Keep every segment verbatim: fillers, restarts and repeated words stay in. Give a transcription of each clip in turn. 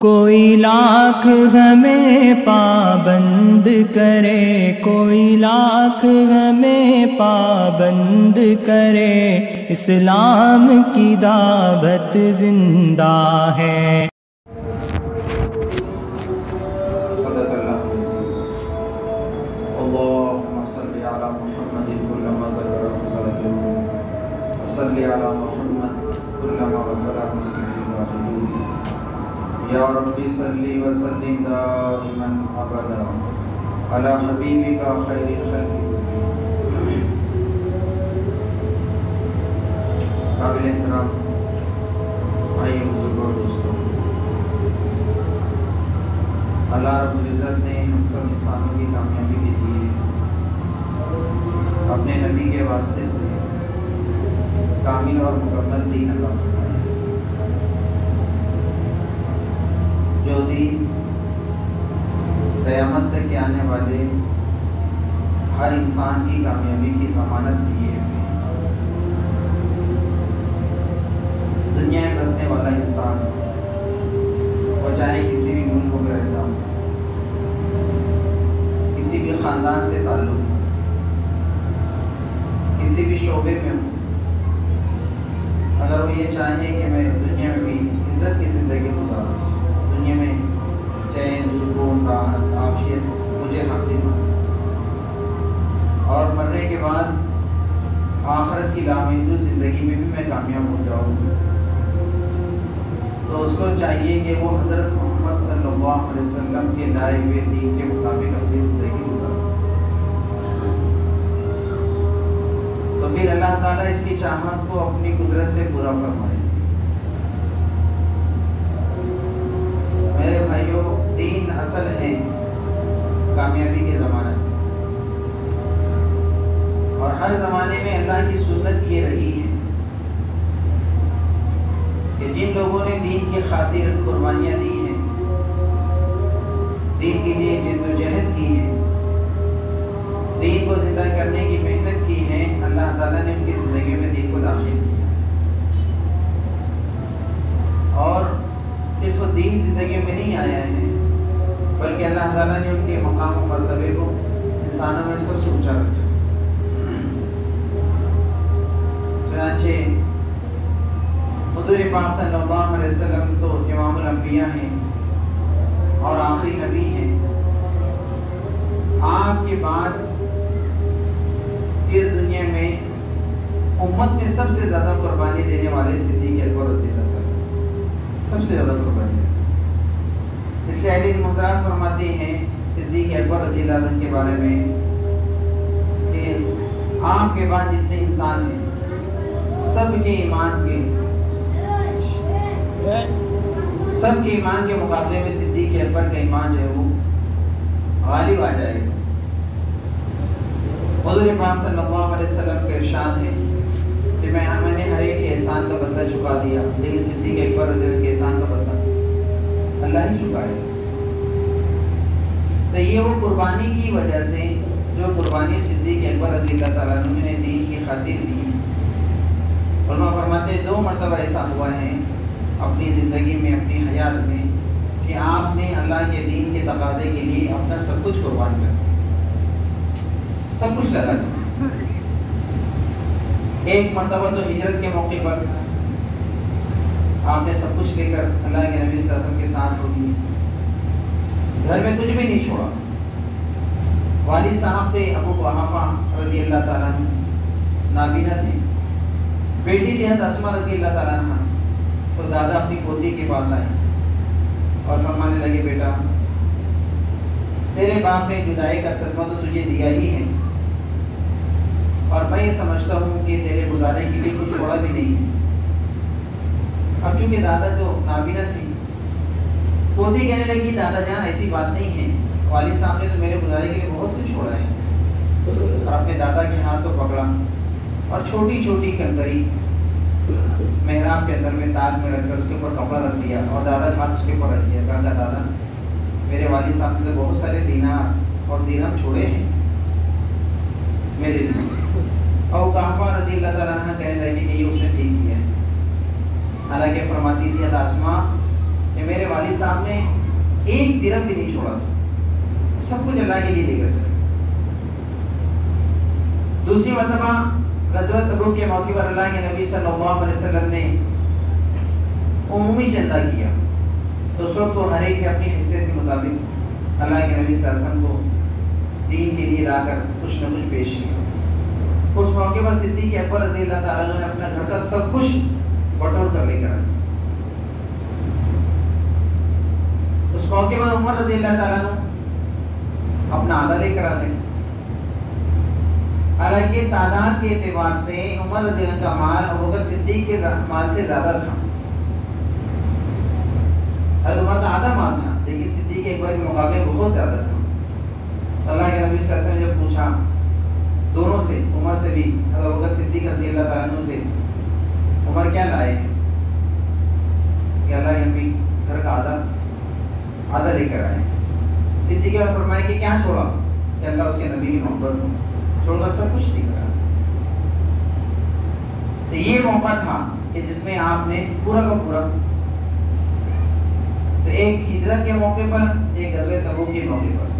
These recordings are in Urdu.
کوئی لاکھ ہمیں پابند کرے، کوئی لاکھ ہمیں پابند کرے، اسلام کی دعوت زندہ ہے۔ صدق اللہ العظیم۔ اللہم صلی علی محمد کلما ذکر ذاکرون وصلی علی محمد کلما غفل عن ذکر الغافلون۔ یا ربی صلی وسلم دائما ابدا علی حبیبک خیر الخلق کلہم۔ قابل احترام بھائی بزرگوں اور دوستوں، اللہ رب العزت نے ہم سب انسانوں کی کامیابی کے لیے اپنے نبی کے واسطے سے کامل اور مکمل دین عطا فرمایا ہے، جو دین قیامت تک کے آنے والے ہر انسان کی کامیابی کی ضمانت دیے ہوئے ہے۔ دنیا میں بسنے والا انسان وہ چاہے کسی بھی ملک میں رہتا ہو، کسی بھی خاندان سے تعلق ہو، کسی بھی شعبے میں ہو، اگر وہ یہ چاہے کہ میں دنیا میں بھی عزت کی زندگی گزاروں، دنیا میں چین، سکون، راحت، عافیت مجھے حاصل ہو، اور مرنے کے بعد آخرت کی لامحدود زندگی میں بھی میں کامیاب ہو جاؤں، تو اس کو چاہیے کہ وہ حضرت محمد صلی اللہ علیہ وسلم کے لائے ہوئے دین کے مطابق اپنی زندگی گزارے۔ تو پھر اللہ تعالیٰ اس کی چاہت کو اپنی قدرت سے پورا فرمائے۔ میرے بھائیوں، دین اصل ہے کامیابی کے ضمانت، اور ہر زمانے میں اللہ کی سنت یہ رہی ہے کہ جن لوگوں نے دین کی خاطر قربانیاں دی ہیں، دین کے لیے جد و جہد کی ہے، دین کو زندہ کرنے کی محنت کی ہے، اللہ تعالیٰ نے ان کی زندگی میں دین کو داخل کیا، اور صرف دین زندگی میں نہیں آیا ہے بلکہ اللہ تعالیٰ نے ان کے مقام و مرتبے کو انسانوں میں سب سے اونچا رکھا۔ چنانچہ حضور پاک صلی اللہ علیہ وسلم تو امام الانبیاء ہیں اور آخری نبی ہیں، آپ کے بعد اس دنیا میں امت میں سب سے زیادہ قربانی دینے والے صدیق اکبر رضی اللہ تعالیٰ، سب سے زیادہ قربانی دیتے۔ اس لیے اہل علم حضرات فرماتے ہیں صدیق اکبر رضی اللہ عنہ کے بارے میں کہ آپ کے بعد جتنے انسان ہیں سب کے ایمان کے سب کے ایمان کے مقابلے میں صدیق اکبر کا ایمان جو ہے وہ غالب آ جائے گا۔ حضور پاک صلی اللہ علیہ وسلم کا ارشاد ہے کہ میں میں نے ہر ایک کے احسان کا بدلہ چکا دیا، لیکن صدیق اکبر رضی اللہ کے احسان کا بدلہ اللہ ہی چکائے۔ تو یہ وہ قربانی کی وجہ سے جو قربانی صدیق اکبر رضی اللہ تعالیٰ عنہ نے دین کی خاطر دی، علماء فرماتے ہیں دو مرتبہ ایسا ہوا ہے اپنی زندگی میں، اپنی حیات میں، کہ آپ نے اللہ کے دین کے تقاضے کے لیے اپنا سب کچھ قربان کر دیا، سب کچھ لگا دیا۔ ایک مرتبہ تو ہجرت کے موقع پر آپ نے سب کچھ لے کر اللہ کے نبی صلی اللہ علیہ وسلم کے ساتھ ہو لیے، گھر میں کچھ بھی نہیں چھوڑا۔ والد صاحب تھے ابو قحافہ رضی اللہ تعالیٰ عنہ، نابینا تھے، بیٹی تھی حضرت اسماء رضی اللہ تعالیٰ عنہ، تو دادا اپنی پوتی کے پاس آئے اور فرمانے لگے بیٹا تیرے باپ نے جدائی کا صدمہ تو تجھے دیا ہی ہے، اور میں یہ سمجھتا ہوں کہ تیرے گزارے کے لیے کچھ چھوڑا بھی نہیں ہے۔ اب چونکہ دادا جو نابینا تھی، پوتی کہنے لگی دادا جان ایسی بات نہیں ہے، والد صاحب نے تو میرے گزارے کے لیے بہت کچھ چھوڑا ہے، اور اپنے دادا کے ہاتھ کو پکڑا اور چھوٹی چھوٹی کنکری محراب کے اندر میں تاج میں رکھ کر اس کے اوپر کپڑا رکھ دیا، اور دادا کا ہاتھ اس کے اوپر رکھ دیا، کہا دادا میرے والد صاحب نے تو بہت سارے دینار اور درہم چھوڑے ہیں میرے لیے۔ اور قحافہ رضی اللہ تعالیٰ عنہ کہنے لگے کہ یہ اس نے ٹھیک کیا ہے، حالانکہ فرماتی تھی اسماء کہ میرے والد صاحب نے ایک درہم بھی نہیں چھوڑا، سب کچھ اللہ کے لیے لے کر چلے۔ دوسری مرتبہ غزوہ تبوک کے موقع پر اللہ کے نبی صلی اللہ علیہ وسلم نے عمومی چندہ کیا، تو اس وقت وہ ہر ایک کے اپنی حیثیت کے مطابق اللہ کے نبی صلی اللہ علیہ وسلم کو دین کے لیے لا کر کچھ نہ کچھ پیش کیا۔ اس موقع پر صدیق اکبر رضی اللہ تعالیٰ عنہ نے اپنا گھر کا سب کچھ بٹور کر لے کر آیا۔ اس موقع پر عمر رضی اللہ تعالیٰ عنہ اپنا آدھا لے کر آتے ہیں۔ حالانکہ تعداد کے اعتبار سے عمر رضی اللہ کا مال ابوبکر صدیق کے مال سے زیادہ تھا۔ حضرت عمر کا آدھا مال تھا لیکن صدیق اکبر کے مقابلے بہت زیادہ تھا۔ اللہ کے نبی صلی اللہ علیہ وسلم نے جب پوچھا دونوں سے، عمر سے بھی، حضرت ابوبکر صدیق رضی اللہ تعالیٰ عنہ سے، عمر کیا لائے کہ اللہ کے نبی گھر کا آدھا آدھا لے کر آئے۔ صدیق نے فرمایا کہ کیا چھوڑا؟ کہ اللہ اس کے نبی کی محبت ہو، چھوڑ کر سب کچھ نہیں کرا۔ تو یہ موقع تھا کہ جس میں آپ نے پورا کا پورا، تو ایک ہجرت کے موقع پر، ایک غزوہ تبوک کے موقع پر،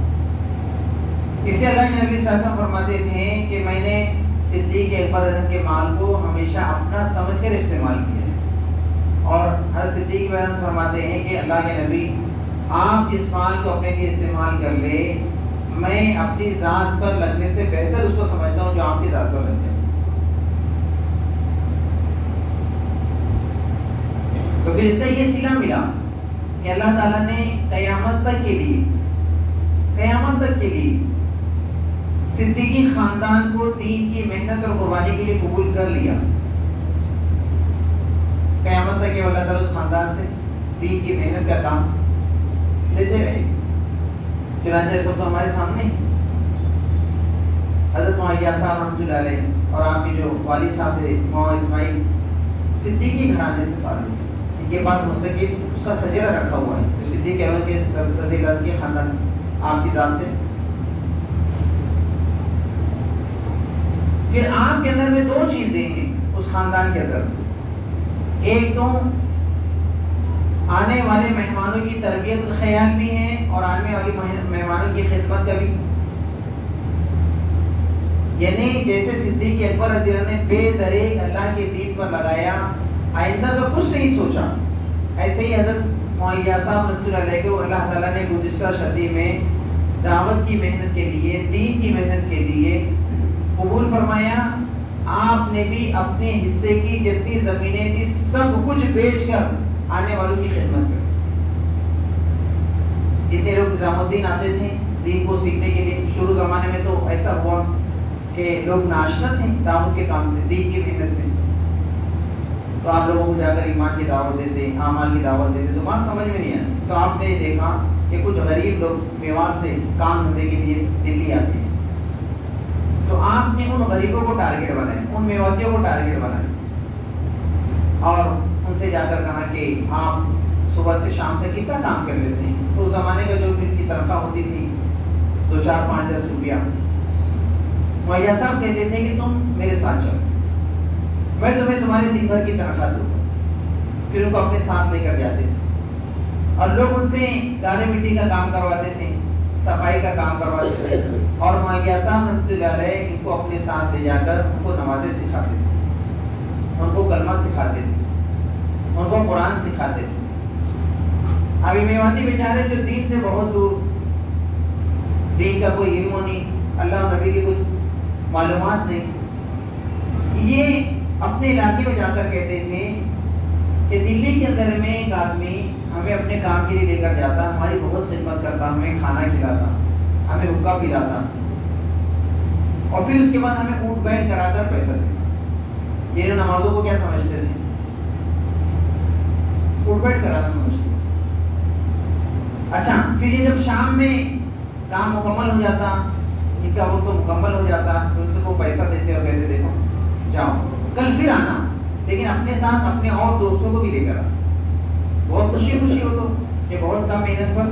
اس سے اللہ کے نبی صلی اللہ علیہ وسلم فرماتے تھے کہ میں نے صدیق اکبر رضی اللہ کے مال کو ہمیشہ اپنا سمجھ کر استعمال کیا ہے۔ اور ہر صدیق بیان فرماتے ہیں کہ اللہ کے نبی آپ جس مال کو اپنے لیے استعمال کر لے، میں اپنی ذات پر لگنے سے بہتر اس کو سمجھتا ہوں جو آپ کی ذات پر لگ جائے۔ تو پھر اس کا یہ صلہ ملا کہ اللہ تعالیٰ نے قیامت تک کے لیے قیامت تک کے لیے صدیقی خاندان کو دین کی محنت اور قربانی کے لیے قبول کر لیا۔ قیامت تک کہ اللہ تعالیٰ اس خاندان سے دین کی محنت کا کام لیتے رہے۔ چنانچہ اس وقت ہمارے سامنے حضرت معاویہ صاحب رحمۃ اللہ علیہ اور آپ کے جو والد صاحب تھے مولانا اسماعیل صدیقی گھرانے سے تعلق ہے، ان کے پاس مستقل اس کا سجرہ رکھا ہوا ہے جو صدیق اکبر کے رضی اللہ عنہ کے خاندان سے، آپ کی ذات سے۔ پھر آپ کے اندر میں دو چیزیں ہیں اس خاندان کے اندر، ایک تو آنے والے مہمانوں کی تربیت کا خیال بھی ہے اور آنے والے مہمانوں کی خدمت کا بھی، یعنی جیسے صدیق اکبر رضی اللہ نے بے دریغ اللہ کے دین پر لگایا، آئندہ کا کچھ نہیں سوچا، ایسے ہی حضرت معاویہ صاحب رحمۃ اللہ علیہ کو اللہ تعالیٰ نے گزشتہ صدی میں دعوت کی محنت کے لیے، دین کی محنت کے لیے قبول فرمایا۔ آپ نے بھی اپنے حصے کی جتنی زمینیں تھی سب کچھ بیچ کر آنے والوں کی خدمت کر۔ جتنے لوگ نظام الدین آتے تھے دین کو سیکھنے کے لیے، شروع زمانے میں تو ایسا ہوا کہ لوگ ناشنا تھے دعوت کے کام سے، دین کی محنت سے، تو آپ لوگوں کو جا کر ایمان کی دعوت دیتے، اعمال کی دعوت دیتے، تو بات سمجھ میں نہیں آتی۔ تو آپ نے دیکھا کہ کچھ غریب لوگ میوات سے کام دھندے کے لیے دلی آتے ہیں، تو آپ نے ان غریبوں کو ٹارگیٹ بنائے، ان میواتیوں کو ٹارگیٹ بنائے اور ان سے جا کر کہا کہ آپ صبح سے شام تک کتنا کام کر لیتے ہیں؟ تو اس زمانے کا جو ان کی تنخواہ ہوتی تھی دو چار پانچ دس روپیہ، معاویہ صاحب کہتے تھے کہ تم میرے ساتھ چلو، میں تمہیں تمہارے دن بھر کی تنخواہ دوں گا۔ پھر ان کو اپنے ساتھ لے کر جاتے تھے اور لوگ ان سے گارے مٹی کا کام کرواتے تھے، صفائی کا کام کرواتے تھے، اور معاویہ صاحب رحمۃ اللہ علیہ ان کو اپنے ساتھ لے جا کر ان کو نمازیں سکھاتے تھے، ان کو کلمہ سکھاتے تھے، ان کو قرآن سکھاتے تھے۔ اب یہ میواتی بیچارے جو دین سے بہت دور، دین کا کوئی علم نہیں، اللہ و نبی کی کچھ معلومات نہیں، یہ اپنے علاقے میں جا کر کہتے تھے کہ دلی کے اندر میں ایک آدمی ہمیں اپنے کام کے لیے لے کر جاتا، ہماری بہت خدمت کرتا، ہمیں کھانا کھلاتا، ہمیں حقہ پلاتا، اور پھر اس کے بعد ہمیں اونٹ بیٹھ کرا کر پیسہ دیتا۔ یہ نمازوں کو کیا سمجھتے تھے؟ اونٹ بیٹھ کرانا سمجھتے۔ اچھا، پھر یہ جب شام میں کام مکمل ہو جاتا، ان کا وقت تو مکمل ہو جاتا، تو ان سے وہ پیسہ دیتے اور کہتے دیکھو جاؤ کل پھر آنا، لیکن اپنے ساتھ اپنے اور دوستوں کو بھی لے کر آ۔ بہت خوشی خوشی ہو تو یہ بہت کم محنت پر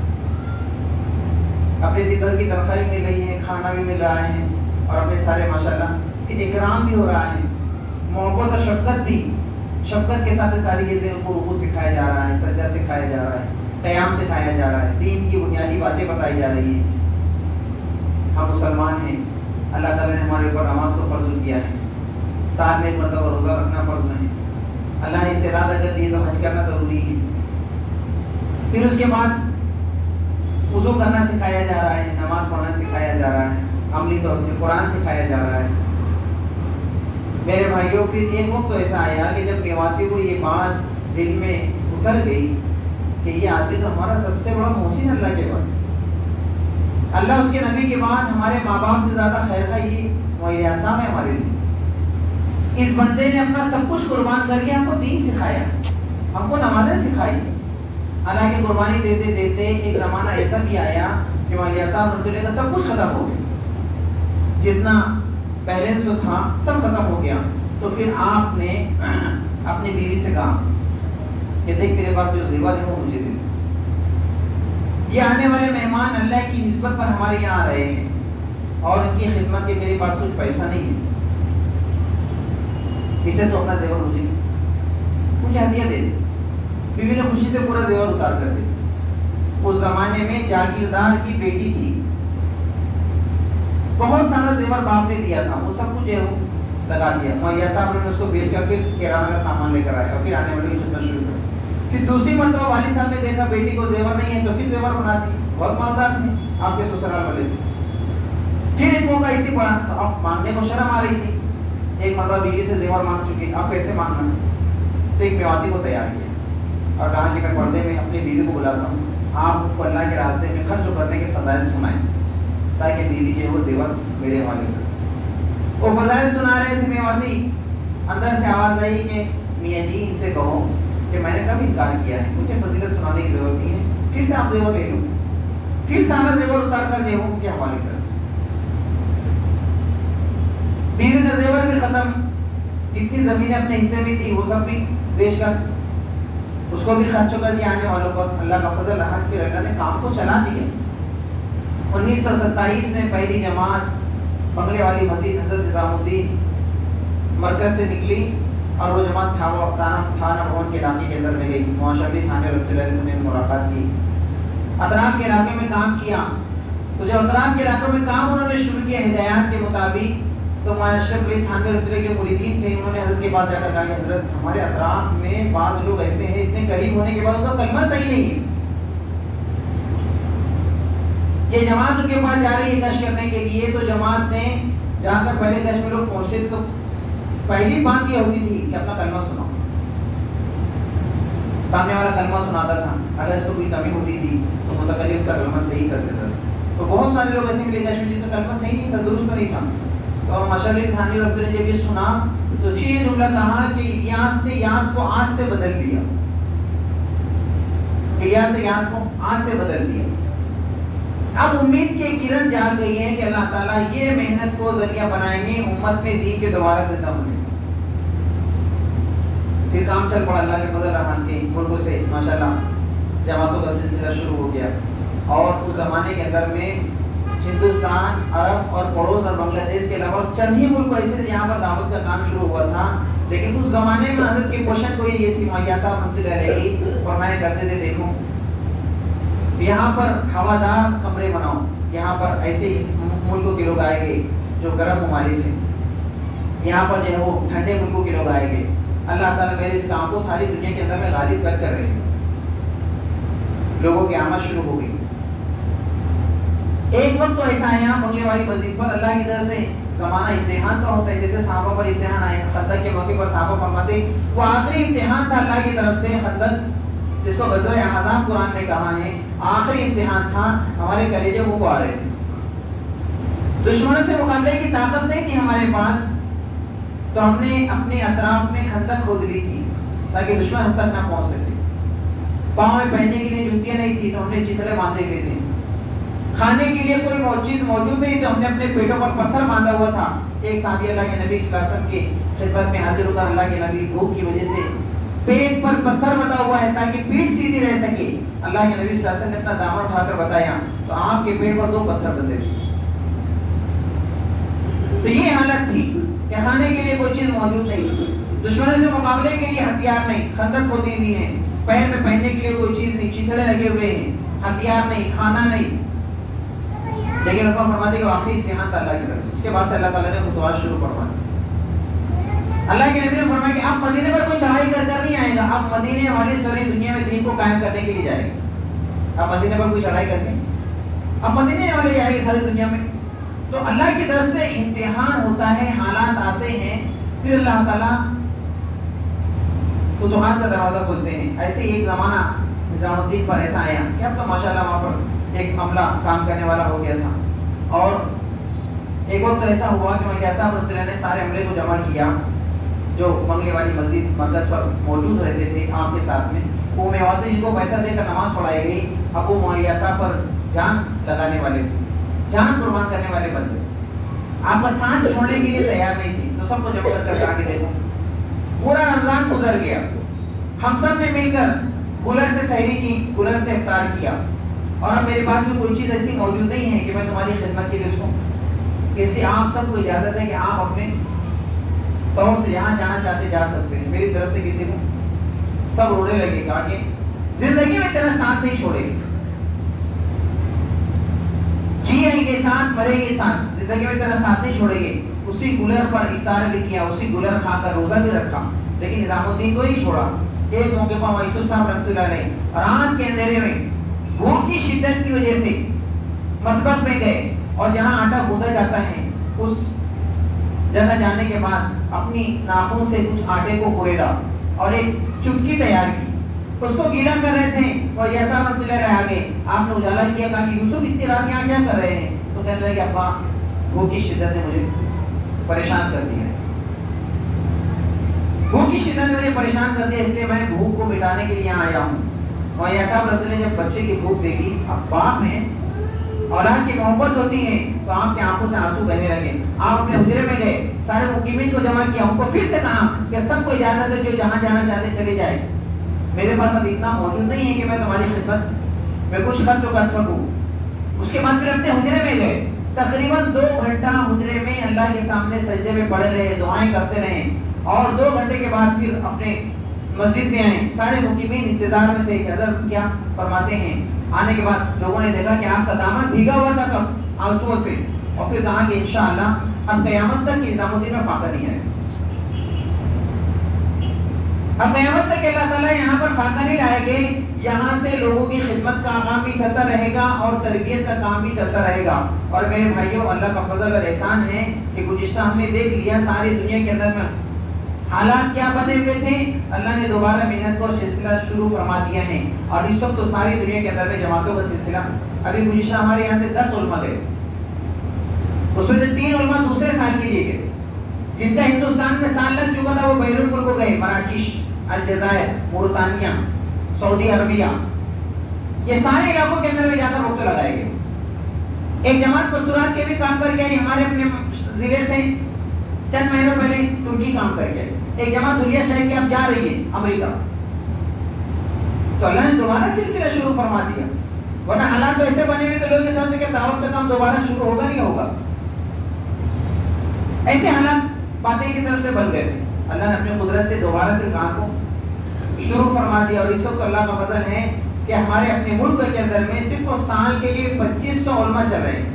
اپنے دن بھر کی تنخواہ بھی مل رہی ہے، کھانا بھی مل رہا ہے، اور اپنے سارے ماشاءاللہ پھر اکرام بھی ہو رہا ہے، محبت اور شفقت بھی شفقت کے ساتھ ساری چیزیں ان کو رکوع سکھایا جا رہا ہے، سجدہ سکھایا جا رہا ہے، قیام سکھایا جا رہا ہے، دین کی بنیادی باتیں بتائی جا رہی ہیں۔ ہم مسلمان ہیں، اللہ تعالیٰ نے ہمارے اوپر نماز کو فرض کیا ہے، سال میں ایک مرتبہ روزہ رکھنا فرض ہے، اللہ نے استعداد اگر دی تو حج کرنا ضروری ہے۔ پھر اس کے بعد وضو کرنا سکھایا جا رہا ہے، نماز پڑھنا سکھایا جا رہا ہے، عملی طور سے قرآن سکھایا جا رہا ہے۔ میرے بھائیوں، پھر ایک وقت تو ایسا آیا کہ جب میواتی کو یہ بات دل میں اتر گئی کہ یہ آدمی تو ہمارا سب سے بڑا محسن اللہ کے بعد، اللہ اس کے نبی کے بعد ہمارے ماں باپ سے زیادہ خیر خواہ یہ مولا صاحب ہے ہمارے لیے۔ اس بندے نے اپنا سب کچھ قربان کر کے ہم کو دین سکھایا، ہم کو نمازیں سکھائی۔ اللہ کی قربانی دیتے دیتے ایک زمانہ ایسا بھی آیا کہ مولا صاحب رحمۃ اللہ کا سب کچھ ختم ہو گیا، جتنا بیلنس جو تھا سب ختم ہو گیا۔ تو پھر آپ نے اپنی بیوی سے کہا کہ دیکھ تیرے پاس جو زیور ہے وہ مجھے دے دے۔ یہ آنے والے مہمان اللہ کی نسبت پر ہمارے یہاں آ رہے ہیں اور ان کی خدمت کے میرے پاس کچھ پیسہ نہیں ہے، اس لیے تو اپنا زیور مجھے مجھے ہدیہ دے دے۔ بیوی نے خوشی سے پورا زیور اتار کر دے۔ اس زمانے میں جاگیردار کی بیٹی تھی، بہت سارا زیور باپ نے دیا تھا، وہ سب کچھ جو ہے لگا دیا۔ مولا صاحب نے اس کو بیچ کر پھر کرانہ کا سامان لے کر آیا اور پھر آنے والے کی خدمت شروع کر۔ پھر دوسری مرتبہ والد صاحب نے دیکھا بیٹی کو زیور نہیں ہے تو پھر زیور بنا دی، بہت مالدار تھے آپ کے سسرال والے۔ پھر ایک موقع اسی پڑا تو اب مانگنے کو شرم آ رہی تھی، ایک مرتبہ بیوی سے زیور مانگ چکی، اب کیسے مانگنا؟ تو ایک میواتی کو تیار کیا اور کہا کہ میں پردے میں اپنی بیوی کو بلاتا ہوں، آپ کو اللہ کے راستے میں خرچ کرنے کے فضائل سنائیں تاکہ بیوی جو ہے وہ زیور میرے حوالے کرے۔ وہ فضائل سنا رہے تھے میواتی، اندر سے آواز آئی کہ میاں جی ان سے کہو کہ میں نے کب انکار کیا ہے، مجھے فضیلت سنانے کی ضرورت نہیں ہے، پھر سے آپ زیور لے لو۔ پھر سارا زیور اتار کر جو ان کے حوالے کر۔ بیوی کا زیور بھی ختم، جتنی زمینیں اپنے حصے میں تھی وہ سب بھی بیچ کر اس کو بھی خرچ کر دیا آنے والوں پر۔ اللہ کا فضل رہا، پھر اللہ نے کام کو چلا دیا۔ انیس سو ستائیس میں پہلی جماعت بنگلے والی مسجد حضرت نظام الدین مرکز سے نکلی اور وہ جماعت تھانہ بھون کے علاقے کے اندر میں گئی، معاشرتی تھانے رحمۃ اللہ علیہ سے ملاقات کی، اطراف کے علاقے میں کام کیا۔ تو جب اطراف کے علاقوں میں کام انہوں نے شروع کیا ہدایات کے مطابق، تو اشرف علی تھانوی رحمۃ اللہ کے مریدین تھے، انہوں نے حضرت کے پاس جا کر کہا کہ حضرت ہمارے اطراف میں بعض لوگ ایسے ہیں اتنے قریب ہونے کے بعد ان کا کلمہ صحیح نہیں ہے، یہ جماعت ان کے پاس جا رہی ہے گشت کرنے کے لیے۔ تو جماعت نے جہاں کر پہلے گشت میں لوگ پہنچتے تھے تو پہلی بات یہ ہوتی تھی کہ اپنا کلمہ سناؤ، سامنے والا کلمہ سناتا تھا، اگر اس کو کوئی کمی ہوتی تھی تو متکلم اس کا کلمہ صحیح کر دیتا تھا۔ تو بہت سارے لوگ ایسے ملے گشت میں جن کا کلمہ صحیح نہیں تھا، درست نہیں تھا۔ تو ماشاء اللہ تھانوی رحمۃ اللہ نے جب یہ سنا تو پھر یہ جملہ کہا کہ الیاس نے یاس کو آج سے بدل دیا، الیاس نے یاس کو آج سے بدل دیا۔ اب امید کے کرن جاگ گئی ہے کہ اللہ تعالیٰ یہ محنت کو ذریعہ بنائیں گے امت میں دین کے دوبارہ زندہ ہونے۔ پھر کام چل پڑا، اللہ کے فضل رہا کہ ملکوں سے ماشاءاللہ جماعتوں کا سلسلہ شروع ہو گیا۔ اور اس زمانے کے اندر میں ہندوستان، عرب اور پڑوس اور بنگلہ دیش کے علاوہ چند ہی ملک ایسے تھے جہاں پر دعوت کا کام شروع ہوا تھا، لیکن اس زمانے میں حضرت کی پوشن کو یہ تھی، مولا صاحب رحمۃ اللہ علیہ فرمایا کرتے تھے دیکھو یہاں پر ہوادار کمرے بناؤ، یہاں پر ایسے ملکوں کے لوگ آئے گے جو گرم ممالک ہیں، یہاں پر جو ہے وہ ٹھنڈے ملکوں کے لوگ آئے گے، اللہ تعالیٰ میرے اس کام کو ساری دنیا کے اندر میں غالب کر کر رہے ہیں۔ لوگوں کی آمد شروع ہو گئی۔ ایک وقت تو ایسا آیا بنگلے والی مسجد پر اللہ کی طرف سے زمانہ امتحان کا ہوتا ہے، جیسے صحابہ پر امتحان آئے، خندق کے موقع پر صحابہ فرماتے وہ آخری امتحان تھا اللہ کی طرف سے، خندق جس کو غزوہ احزاب قرآن نے کہا ہے آخری امتحان تھا، ہمارے کلیجے وہ آ رہے تھے، دشمنوں سے مقابلے کی طاقت نہیں تھی ہمارے پاس، تو ہم نے اپنے اطراف میں خندق کھود لی تھی تاکہ دشمن ہم تک نہ پہنچ سکے، پاؤں میں پہننے کے لیے جوتیاں نہیں تھی تو ہم نے چتڑے باندھے ہوئے تھے، کھانے کے لیے کوئی چیز موجود نہیں تو ہم نے اپنے پیٹوں پر پتھر باندھا ہوا تھا۔ ایک صحابی اللہ کے نبی صلی اللہ علیہ وسلم کی خدمت میں حاضر ہو کر اللہ کے نبی بھوک کی وجہ سے پیٹ پر پتھر بندھا ہوا ہے تاکہ پیٹ سیدھی رہ سکے، اللہ کے نبی صلی اللہ علیہ وسلم نے اپنا دامن اٹھا کر بتایا تو آپ کے پیٹ پر دو پتھر بندھے تھے۔ تو یہ حالت تھی کہ کھانے کے لیے کوئی چیز موجود نہیں، دشمنوں سے مقابلے کے لیے ہتھیار نہیں، خندق کھودی ہوئی ہیں، پیر میں پہننے کے لیے کوئی چیز نہیں، چتڑے لگے ہوئے ہیں، ہتھیار نہیں، کھانا نہیں، لیکن حکم فرماتے کہ آخری امتحان تھا اللہ کی طرف سے۔ اس کے بعد سے اللہ تعالیٰ نے خطوات شروع فرما دی۔ اللہ کے نبی نے فرمایا کہ اب مدینے پر کوئی چڑھائی کر کر نہیں آئے گا، اب مدینے والی ساری دنیا میں دین کو قائم کرنے کے لیے جائے گا۔ اب مدینے پر کوئی چڑھائی کر کے اب مدینے والے جائے گے ساری دنیا میں۔ تو اللہ کی طرف سے امتحان ہوتا ہے، حالات آتے ہیں، پھر اللہ تعالیٰ فتوحات کا دروازہ کھولتے ہیں۔ ایسے ایک زمانہ نظام الدین پر ایسا آیا کہ اب تو ماشاءاللہ وہاں پر ایک عملہ کام کرنے والا ہو گیا تھا، اور ایک وقت ایسا ہوا کہ ملک صاحب رحمۃ اللہ نے سارے عملے کو جمع کیا جو بنگلے والی مسجد مرکز پر موجود رہتے تھے آپ کے ساتھ میں۔ وہ میوات جن کو پیسہ دے کر نماز پڑھائی گئی، اب وہ معاویہ صاحب پر جان لگانے والے، جان قربان کرنے والے بندے آپ کا ساتھ چھوڑنے کے لیے تیار نہیں تھے، تو سب کو جمع کر کر کہا کہ دیکھو پورا رمضان گزر گیا، ہم سب نے مل کر گلر سے سحری کی، گلر سے افطار کیا، اور اب میرے پاس میں کوئی چیز ایسی موجود نہیں ہے کہ میں تمہاری خدمت کے لیے اس کو، اس لیے آپ سب کو اجازت ہے کہ آپ اپنے طور سے جہاں جانا چاہتے جا سکتے ہیں، میری طرف سے کسی کو۔ سب رونے لگے، کہا کہ زندگی میں تیرا ساتھ نہیں چھوڑے گی، جیئیں گے ساتھ، مریں گے ساتھ، زندگی میں تیرا ساتھ نہیں چھوڑے گے۔ اسی گلر پر افطار بھی کیا، اسی گلر کھا کر روزہ بھی رکھا، لیکن نظام الدین کو نہیں چھوڑا۔ ایک موقع پر وائسو صاحب رحمۃ اللہ علیہ رات کے اندھیرے میں بھوک کی شدت کی وجہ سے مطبخ میں گئے، اور جہاں آٹا گوندا جاتا ہے اس جگہ جانے کے بعد اپنی ناخن سے کچھ آٹے کو کوریدا اور ایک چٹکی تیار کی، اس کو گیلا کر رہے تھے، اور ایسا رحمۃ اللہ علیہ آگے آپ نے اجالا کیا، کہا کہ یوسف اتنی رات یہاں کیا کر رہے ہیں؟ تو کہنے لگے ابا بھوک کی شدت نے مجھے پریشان کر دیا ہے، بھوک کی شدت نے مجھے پریشان کر دیا، اس لیے میں بھوک کو مٹانے کے لیے یہاں آیا ہوں۔ اور ایسا رحمۃ اللہ نے جب بچے کی بھوک دیکھی، اب باپ ہیں، اولاد کی محبت ہوتی ہے، تو آپ کی آنکھوں سے آنسو بہنے لگے۔ آپ اپنے حجرے میں گئے، سارے مقیمین کو جمع کیا، ان کو پھر سے کہا کہ سب کو اجازت ہے جو جہاں جانا چاہتے چلے جائے، میرے پاس اب اتنا موجود نہیں ہے کہ میں تمہاری خدمت میں کچھ خرچ کر سکوں۔ اس کے بعد پھر اپنے حجرے میں گئے، تقریباً دو گھنٹہ حجرے میں اللہ کے سامنے سجدے میں پڑے رہے، دعائیں کرتے رہے، اور دو گھنٹے کے بعد پھر اپنے مسجد میں آئے۔ سارے مقیمین انتظار میں تھے کہ حضرت کیا فرماتے ہیں۔ آنے کے بعد لوگوں نے دیکھا کہ آپ کا دامن بھیگا ہوا تھا کب آنسوؤں سے، اور پھر کہا کہ انشاءاللہ اب قیامت تک نظام الدین میں فاقہ نہیں آئے، اب قیامت تک اللہ تعالیٰ یہاں پر فاقہ نہیں لائے گے، یہاں سے لوگوں کی خدمت کا کام بھی چلتا رہے گا اور تربیت کا کام بھی چلتا رہے گا۔ اور میرے بھائیوں، اللہ کا فضل اور احسان ہے کہ گزشتہ ہم نے دیکھ لیا ساری دنیا کے اندر میں حالات کیا بنے ہوئے تھے، اللہ نے دوبارہ محنت کو سلسلہ شروع فرما دیا ہے، اور اس وقت تو ساری دنیا کے اندر میں جماعتوں کا سلسلہ، ابھی گزشتہ ہمارے یہاں سے دس علماء گئے، اس میں سے تین علماء دوسرے سال کے لیے گئے، جن کا ہندوستان میں سال لگ چکا تھا وہ بیرون ملک گئے، مراکش، الجزائر، مورتانیہ، سعودی عربیہ، یہ سارے علاقوں کے اندر میں جا کر وقت لگائے گئے۔ ایک جماعت پستورات کے بھی کام کر کے آئی، ہمارے اپنے ضلع سے چند مہینوں پہلے ترکی کام کر کے آئی، ایک جماعت دنیا شہر کی اب جا رہی ہے امریکہ۔ تو اللہ نے دوبارہ سلسلہ شروع فرما دیا، ورنہ حالات تو ایسے بنے ہوئے تو لوگ یہ سمجھتے کہ دعوت کا کام دوبارہ شروع ہوگا نہیں ہوگا، ایسے حالات باطل کی طرف سے بن گئے تھے۔ اللہ نے اپنی قدرت سے دوبارہ پھر کام کو شروع فرما دیا، اور اس وقت اللہ کا فضل ہے کہ ہمارے اپنے ملک کے اندر میں صرف وہ سال کے لیے پچیس سو علماء چل رہے ہیں۔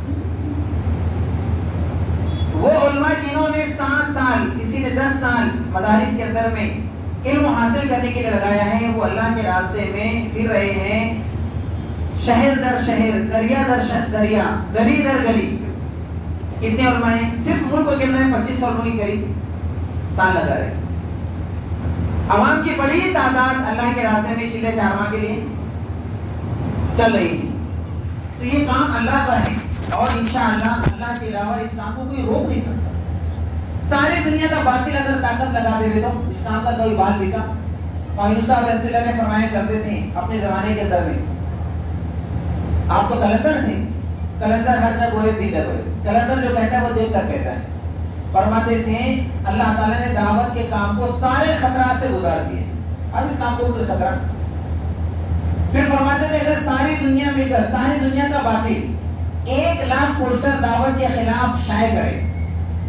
وہ علماء جنہوں نے سات سال، کسی نے دس سال مدارس کے اندر میں علم حاصل کرنے کے لیے لگایا ہے، وہ اللہ کے راستے میں پھر رہے ہیں، شہر در شہر، دریا در دریا، گلی در گلی۔ کتنے علماء ہیں؟ صرف ملک کے اندر پچیس سو علماء کی قریب سال لگا رہے ہیں۔ عوام کی بڑی تعداد اللہ کے راستے میں چلے چارواں کے لیے چل رہی ہے، تو یہ کام اللہ کا ہے، اور انشاءاللہ اللہ کے علاوہ اس کام کو کوئی روک نہیں سکتا۔ ساری دنیا کا باطل اگر طاقت لگا دے تو اس کام کا کوئی بال بکا۔ مولانا صاحب رحمۃ اللہ علیہ فرمایا کرتے تھے اپنے زمانے کے اندر میں، آپ تو کلندر تھے، کلندر ہر جگہ ہوئے دیگر ہوئے، کلندر جو کہتا ہے وہ دیکھ کر کہتا ہے۔ فرماتے تھے اللہ تعالیٰ نے دعوت کے کام کو سارے خطرات سے گزار دیے، اب اس کام کو کوئی خطرہ۔ پھر فرماتے تھے اگر ساری دنیا مل کر، ساری دنیا کا باطل ایک لاکھ پوسٹر دعوت کے خلاف شائع کرے،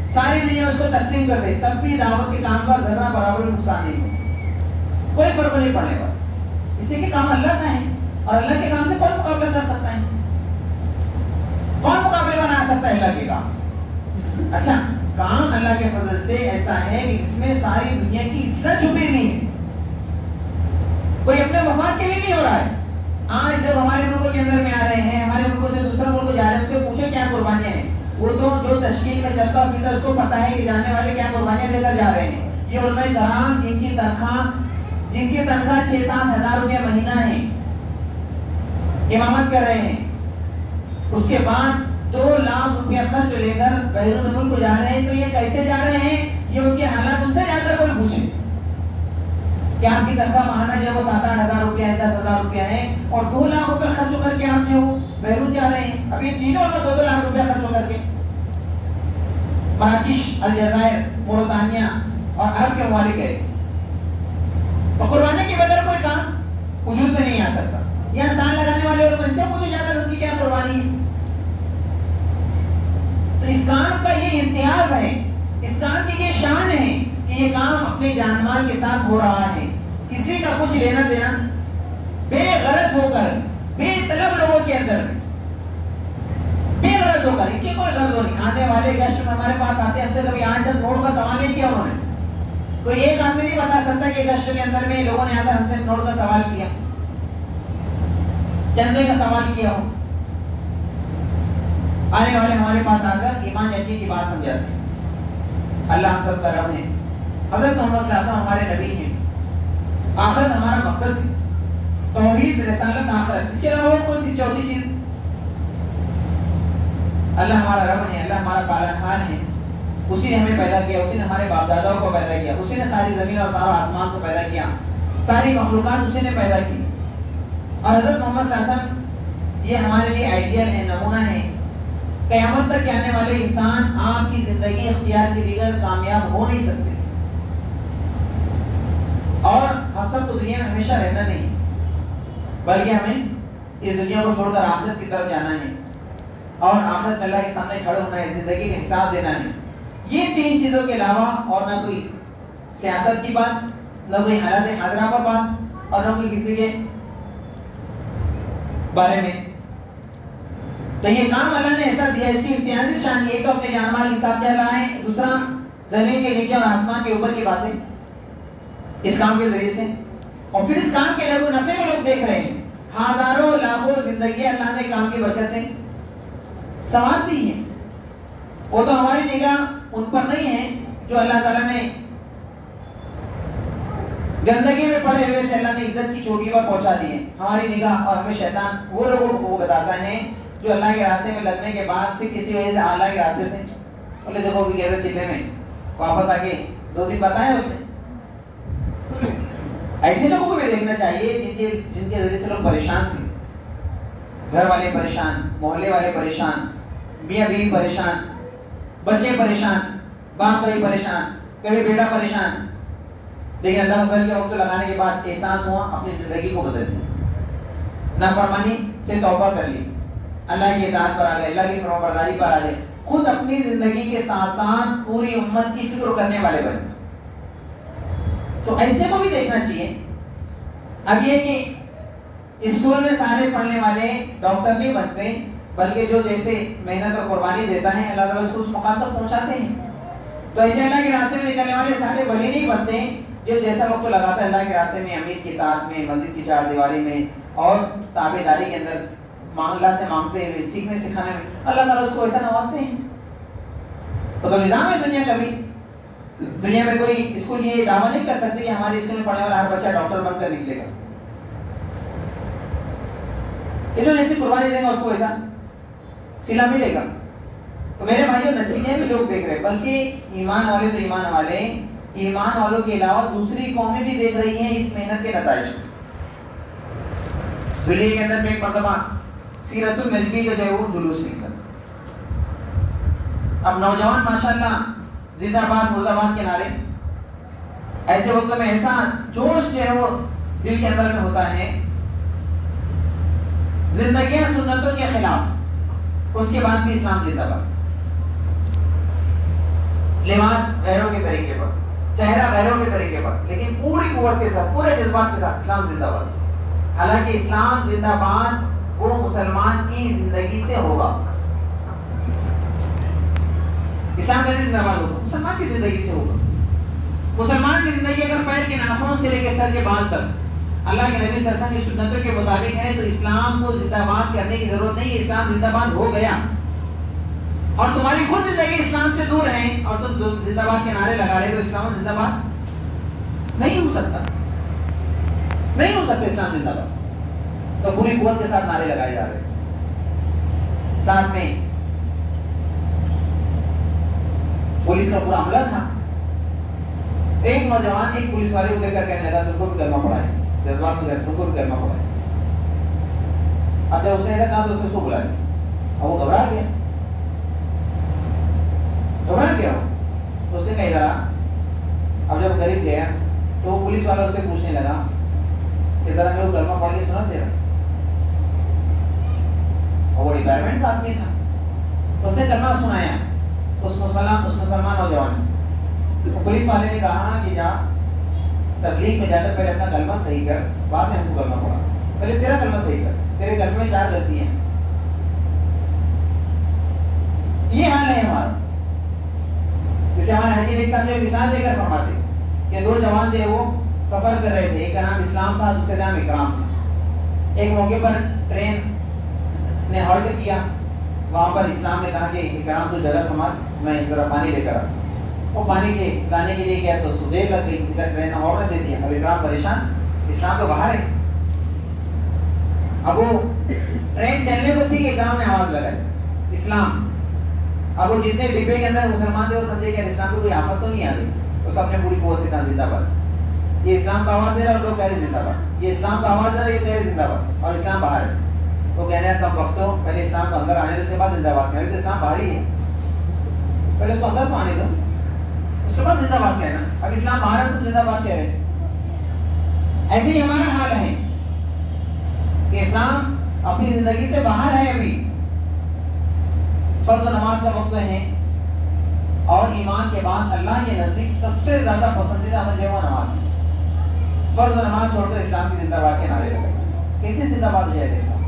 ساری دنیا اس کو تقسیم کر دے تب بھی دعوت کے کام کا ذرہ برابر نقصان نہیں ہو، کوئی فرق نہیں پڑنے والا، اس لیے کہ کام اللہ کا ہے اور اللہ کے کام سے کون مقابلہ کر سکتا ہے؟ کون مقابلے بنا سکتا ہے اللہ کے کام؟ اچھا، کام اللہ کے فضل سے ایسا ہے کہ جس میں ساری دنیا کی اصلاح چھپی ہوئی ہے، کوئی اپنے مفاد کے لیے نہیں ہو رہا ہے۔ آج لوگ ہمارے ملکوں کے اندر میں آ رہے ہیں، ہمارے ملکوں سے دوسرے ملکوں جا رہے ہیں، ان سے پوچھو کیا قربانیاں ہیں، وہ تو جو تشکیل میں چلتا پھرتا اس کو پتا ہے کہ جانے والے کیا قربانیاں دے کر جا رہے ہیں۔ یہ علماء کرام جن کی تنخواہ جن کی تنخواہ چھ سات ہزار روپیہ مہینہ ہے، امامت کر رہے ہیں، اس کے بعد دو لاکھ روپیہ خرچ لے کر بیرون ملک جا رہے ہیں، تو یہ کیسے جا رہے ہیں؟ یہ ان کے حالات ان سے جا کر کوئی پوچھے کہ آپ کی تنخواہ ماہانہ جو ہے وہ سات آٹھ ہزار روپیہ ہے، دس ہزار روپیہ ہے، اور دو لاکھ روپیہ خرچ کر کے آپ جو بیرون جا رہے ہیں۔ اب یہ تینوں میں دو دو لاکھ روپیہ خرچ کر کے مراکش، الجزائر، موریتانیہ اور عرب کے ممالک ہے، تو قربانی کے بغیر کوئی کام وجود میں نہیں آ سکتا۔ یہاں سال لگانے والے اور ان سے مجھے جا کر ان کی کیا قربانی ہے؟ تو اس کام کا یہ امتیاز ہے، اس کام کی یہ شان ہے کہ یہ کام اپنے جان مال کے ساتھ ہو رہا ہے، کسی کا کچھ لینا دینا بے غرض ہو کر، بے طلب لوگوں کے اندر بے غرض ہو کر، ان کی کوئی غرض نہیں۔ آنے والے گشت میں ہمارے پاس آتے ہیں، ہم سے کبھی آج تک نوٹ کا سوال نہیں کیا انہوں نے، کوئی ایک آدمی نہیں بتا سکتا کہ گشت کے اندر میں لوگوں نے آ کر ہم سے نوٹ کا سوال کیا، چندے کا سوال کیا ہو۔ آنے والے ہمارے پاس آ کر ایمان یقین کی بات سمجھاتے ہیں۔ اللہ ہم سب کا رب ہے، حضرت محمد صلی اللہ علیہ وسلم ہمارے نبی ہیں، آخرت ہمارا مقصد ہے، توحید، رسالت، آخرت، اس کے علاوہ کوئی چوتھی چیز؟ اللہ ہمارا رب ہے، اللہ ہمارا پالنہار ہے، اسی نے ہمیں پیدا کیا، اسی نے ہمارے باپ داداؤں کو پیدا کیا، اسی نے ساری زمین اور سارا آسمان کو پیدا کیا، ساری مخلوقات اسی نے پیدا کی، اور حضرت محمد صلی اللہ علیہ وسلم یہ ہمارے لیے آئیڈیل ہے، نمونہ ہے۔ قیامت تک کے آنے والے انسان آپ کی زندگی اختیار کے بغیر کامیاب ہو نہیں سکتے، اور ہم سب کو دنیا میں ہمیشہ رہنا نہیں، بلکہ ہمیں اس دنیا کو چھوڑ کر آخرت کی طرف جانا ہے، اور آخرت اللہ کے سامنے کھڑے ہونا ہے، زندگی کا حساب دینا ہے۔ یہ تین چیزوں کے علاوہ اور نہ کوئی سیاست کی بات، نہ کوئی حالات حاضرہ پر بات، اور نہ کوئی کسی کے بارے میں۔ تو یہ کام اللہ نے ایسا دیا، اس کی امتیازی شان یہ تو اپنے جان مال کے ساتھ چل رہا ہے، دوسرا زمین کے نیچے اور آسمان کے اوپر کی باتیں اس کام کے ذریعے سے، اور پھر اس کام کے لوگ نفع میں لوگ دیکھ رہے ہیں، ہزاروں لاکھوں زندگی اللہ نے کام کی برکت سے سنوار دی ہیں۔ وہ تو ہماری نگاہ ان پر نہیں ہے جو اللہ تعالیٰ نے گندگی میں پڑے ہوئے تھے، اللہ نے عزت کی چوٹی پر پہنچا دی ہے۔ ہماری نگاہ اور ہمیں شیطان وہ لوگوں کو بتاتا ہے جو اللہ کے راستے میں لگنے کے بعد پھر کسی وجہ سے اللہ کے راستے سے بولے دیکھو بھی کہتے چلے میں واپس آ کے دو دن بتایا اس نے۔ ایسے لوگوں کو بھی دیکھنا چاہیے جن کے جن کے ذریعے سے لوگ پریشان تھے، گھر والے پریشان، محلے والے پریشان، میاں بیوی پریشان، بچے پریشان، باپ بھائی پریشان، کبھی بیٹا پریشان، لیکن اللہ فضل کے وقت لگانے کے بعد احساس ہوا اپنی زندگی کو بدل دیا، نافرمانی سے توبہ کر لی، اللہ کی اطاعت پر آ گئے، اللہ کی فرما برداری پر آ گئے، خود اپنی زندگی کے ساتھ ساتھ پوری امت کی فکر کرنے والے بنے۔ تو ایسے کو بھی دیکھنا چاہیے۔ اب یہ کہ اسکول میں سارے پڑھنے والے ڈاکٹر نہیں بنتے، بلکہ جو جیسے محنت اور قربانی دیتا ہے اللہ تعالیٰ اس کو اس مقام تک پہنچاتے ہیں۔ تو ایسے اللہ کے راستے میں نکلنے والے سارے ولی نہیں بنتے جو جیسا وقت لگاتا ہے اللہ کے راستے میں، امیر کی اطاعت میں، مسجد کی چار دیواری میں اور تابعداری کے اندر اللہ سے مانگتے ہوئے، سیکھنے سکھانے میں، اللہ تعالیٰ اس کو ایسا نوازتے ہیں۔ تو نظام ہے دنیا کا بھی، دنیا میں کوئی اسکول یہ دعویٰ نہیں کر سکتے کہ ہمارے اسکول میں پڑھنے والا ہر بچہ ڈاکٹر بن کر نکلے گا، کہ جو جیسی قربانی دے گا اس کو ایسا صلہ ملے گا۔ تو میرے بھائیوں نتیجے بھی لوگ دیکھ رہے، بلکہ ایمان والے تو ایمان والے، ایمان والوں کے علاوہ دوسری قومیں بھی دیکھ رہی ہیں اس محنت کے نتائج۔ دلی کے اندر میں ایک مرتبہ سیرت النجبی کا جو ہے وہ جلوس نکلا، اب نوجوان ماشاءاللہ زندہ باد مرد آباد کے نعرے، ایسے وقت میں ایسا جوش جو ہے وہ دل کے اندر میں ہوتا ہے، زندگیاں سنتوں کے خلاف، اس کے بعد بھی اسلام زندہ باد۔ لباس غیروں کے طریقے پر، چہرہ غیروں کے طریقے پر، لیکن پوری قوت کے ساتھ، پورے جذبات کے ساتھ اسلام زندہ باد۔ حالانکہ اسلام زندہ باد وہ مسلمان کی زندگی سے ہوگا۔ اسلام کیسے زندہ باد ہوگا؟ مسلمان کی زندگی سے ہوگا۔ مسلمان کی زندگی اگر پیر کے ناخنوں سے لے کے سر کے بال تک اللہ کے نبی صلی اللہ علیہ وسلم کی سنتوں کے مطابق ہے، تو اسلام کو زندہ باد کرنے کی ضرورت نہیں ہے، اسلام زندہ باد ہو گیا۔ اور تمہاری خود زندگی اسلام سے دور ہے اور تم زندہ باد کے نعرے لگا رہے تو اسلام زندہ باد نہیں ہو سکتا، نہیں ہو سکتا اسلام زندہ باد۔ تو پوری قوت کے ساتھ نعرے لگائے جا رہے ہیں۔ ساتھ میں پولیس کا پورا عملہ تھا۔ ایک نوجوان ایک پولیس والے کو دیکھ کر کہنے لگا تم کو بھی کلمہ پڑھا ہے، جذبات میں تم کو بھی کلمہ پڑھا ہے۔ اب جب اس نے ایسا کہا تو اس کو بلا لیا اور وہ گھبرا گیا، گھبرا گیا تو اس نے کہا ذرا۔ اب جب قریب گیا تو وہ پولیس والا اسے پوچھنے لگا کہ ذرا میں وہ کلمہ پڑھ کے سنا تیرا۔ اور وہ ڈپارٹمنٹ کا آدمی تھا، اس نے کلمہ سنایا اس مسلمان اس مسلمان نوجوان نے۔ پولیس والے نے کہا کہ جا تبلیغ میں جا کر پہلے اپنا کلمہ صحیح کر، بعد میں ہم کو کلمہ پڑھا، پہلے تیرا کلمہ صحیح کر، تیرے کلمے میں چار غلطی ہیں۔ یہ حال ہے ہمارا۔ جسے ہمارے حجی ایک ساتھ جو مثال دے کر فرماتے کہ دو جوان تھے، وہ سفر کر رہے تھے، ایک کا نام اسلام تھا دوسرے کا نام اکرام تھا۔ ایک موقع پر ٹرین نے ہالٹ کیا، وہاں پر اسلام نے کہا کہ اکرام تو جگہ سنبھال، میں ذرا پانی لے کر آتا۔ وہ پانی کے لانے کے لیے گیا تو اس کو دیر لگ گئی، ادھر ٹرین نے ہارن دے دیا، اب اکرام پریشان، اسلام تو باہر ہے۔ اب وہ ٹرین چلنے کو تھی کہ اکرام نے آواز لگائی اسلام۔ اب وہ جتنے ڈبے کے اندر مسلمان تھے وہ سمجھے کہ اسلام کو کوئی آفت تو نہیں آ گئی، تو سب نے پوری قوت سے کہا زندہ باد۔ یہ اسلام کا آواز دے رہا ہے اور لوگ کہہ رہے زندہ باد، یہ اسلام کا آواز دے رہا ہے، یہ کہہ رہے زندہ باد، اور اسلام باہر ہے۔ وہ کہہ رہے ہیں کم وقتوں پہلے اسلام کو اندر آنے دو، اس کے بعد زندہ باد کہہ رہے تو اسلام باہر ہی ہے، پہلے اس کو اندر تو آنے دو، اس کے بعد زندہ باد کہنا۔ اب اسلام باہر ہے تم زندہ باد کہہ رہے۔ ایسے ہی ہمارا حال ہے کہ اسلام اپنی زندگی سے باہر ہے۔ ابھی فرض نماز کا وقت ہے اور ایمان کے بعد اللہ کے نزدیک سب سے زیادہ پسندیدہ عمل جو ہے وہ نماز ہے۔ فرض نماز چھوڑ کر اسلام کی زندہ باد کے نعرے لگائے، کیسے زندہ باد ہو جائے گا اسلام؟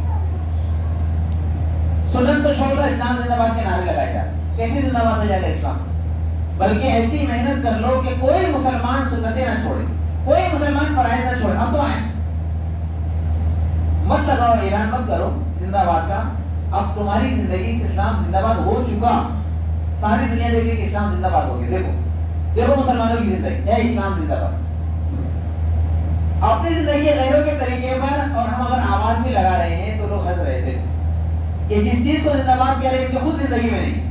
سنت تو چھوڑ کر اسلام زندہ باد کے نعرے لگائے جائے، کیسے زندہ باد ہو جائے گا اسلام؟ بلکہ ایسی محنت کر لو کہ کوئی مسلمان سنتیں نہ چھوڑے، کوئی مسلمان فرائض نہ چھوڑے۔ اب تو آئیں، مت لگاؤ اعلان مت کرو زندہ باد کا، اب تمہاری زندگی سے اسلام زندہ باد ہو چکا، ساری دنیا دیکھے کہ اسلام زندہ باد ہو گیا۔ دیکھو دیکھو مسلمانوں کی زندگی ہے اسلام زندہ باد۔ اپنی زندگی غیروں کے طریقے پر، اور ہم اگر آواز بھی لگا رہے ہیں تو لوگ ہنس رہے تھے۔ یہ جس چیز کو زندہ باد کہہ رہے ہیں کہ خود زندگی میں نہیں،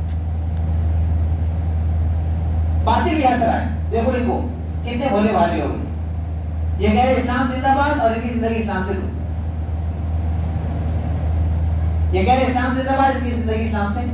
باتیں بھی ہنس رہا ہے، دیکھو ان کو کتنے بھولے بھالے لوگ ہیں۔ یہ کہہ رہے اسلام زندہ باد اور ان کی زندگی اسلام سے دور، یہ کہہ رہے اسلام زندہ باد، ان کی زندگی اسلام سے۔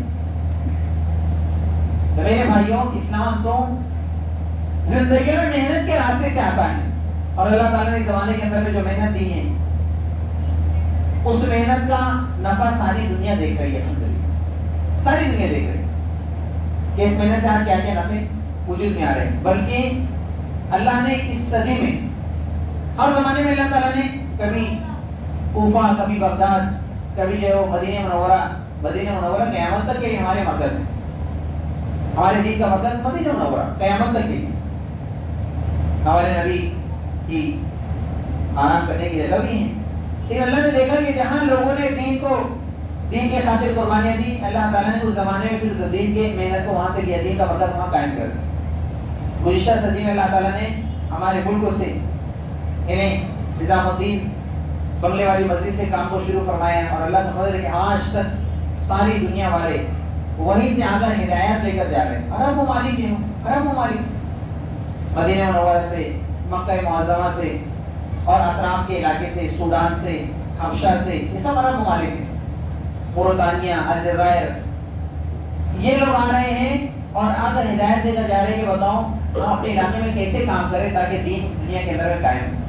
تو میرے بھائیوں، اسلام تو زندگی میں محنت کے راستے سے آتا ہے، اور اللہ تعالیٰ نے اس زمانے کے اندر میں جو محنت دی ہے اس محنت کا نفع ساری دنیا دیکھ رہی ہے، الحمدللہ ساری دنیا دیکھ رہی ہے کہ اس محنت سے آج کیا کیا نفع وجود میں آ رہے ہیں۔ بلکہ اللہ نے اس صدی میں ہر زمانے میں اللہ تعالیٰ نے کبھی کوفہ، کبھی بغداد، کبھی جو ہے وہ مدینہ منورہ، مدینہ منورہ قیامت تک کے لیے ہمارے مرکز ہے، ہمارے دین کا مرکز مدینہ منورہ قیامت تک کے لیے، ہمارے نبی کی آرام کرنے کی جگہ بھی ہیں۔ لیکن اللہ نے دیکھا کہ جہاں لوگوں نے دین کو دین کے خاطر قربانیاں دی، اللہ تعالیٰ نے اس زمانے میں پھر دین کے محنت کو وہاں سے لیا، دین کا مرکز وہاں قائم کر دیا۔ گزشتہ صدی میں اللہ تعالیٰ نے ہمارے ملک سے انہیں نظام الدین بنگلے والی مسجد سے کام کو شروع فرمایا، اور اللہ کا فضل ہے کہ آج تک ساری دنیا والے وہیں سے آ کر ہدایات لے کر جا رہے ہیں۔ عرب ممالک کے ہوں، عرب ممالک، مدینہ منورہ سے، مکہ معظمہ سے، اور اطراف کے علاقے سے، سوڈان سے، حبشہ سے، یہ سب عرب ممالک ہیں، مورطانیہ، الجزائر، یہ لوگ آ رہے ہیں اور آ کر ہدایت دے کر جا رہے ہیں کہ بتاؤ ہم اپنے علاقے میں کیسے کام کریں تاکہ دین دنیا کے اندر میں قائم ہو۔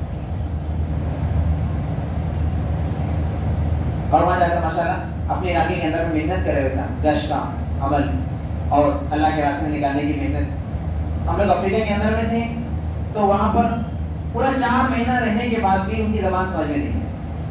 اور وہاں جا کر ماشاءاللہ اپنے علاقے کے اندر میں محنت کرے، ویسا گشت کا عمل اور اللہ کے راستے میں نکالنے کی محنت. ہم لوگ افریقہ کے اندر میں تھے تو وہاں پر پورا چار مہینہ رہنے کے بعد بھی ان کی زبان سمجھ میں نہیں ہے.